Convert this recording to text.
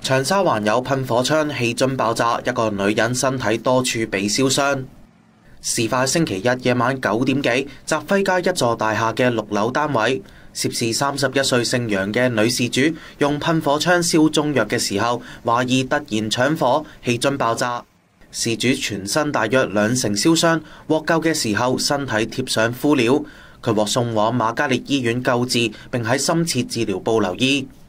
長沙灣有噴火槍氣樽爆炸，一個女人身體多處被燒傷。事發星期日夜晚9點幾，澤輝街一座大廈嘅6樓單位，涉事31歲姓楊嘅女事主用噴火槍燒中藥嘅時候，懷疑突然搶火，氣樽爆炸。事主全身大約2成燒傷，獲救嘅時候身體貼上敷料，佢獲送往瑪嘉烈醫院救治，並喺深切治療部留醫。